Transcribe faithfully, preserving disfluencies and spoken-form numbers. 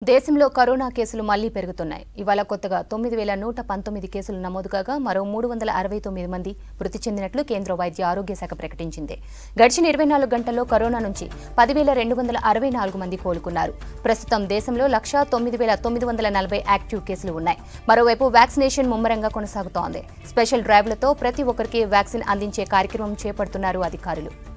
దేశంలో కరోనా కేసులు మళ్లీ పెరుగుతున్నాయి. ఇవాళ కొత్తగా తొమ్మిది వేల నూట పంతొమ్మిది కేసులు నమోదు కాగా మరో మూడు వందల అరవై తొమ్మిది మంది మృతి చెందినట్లు కేంద్ర వైద్య ఆరోగ్య శాఖ ప్రకటించింది. గడిచిన ఇరవై నాలుగు గంటల్లో కరోనా నుంచి పది వేల రెండు వందల అరవై నాలుగు మంది కోలుకున్నారు. ప్రస్తుతం దేశంలో లక్ష తొమ్మిది వేల తొమ్మిది వందల నలభై యాక్టివ్ కేసులు ఉన్నాయి. మరోవైపు వ్యాక్సినేషన్ ముమ్మరంగా కొనసాగుతోంది. స్పెషల్ డ్రైవ్లతో ప్రతి ఒక్కరికి వ్యాక్సిన్ అందించే కార్యక్రమం చేపడుతున్నారు అధికారులు.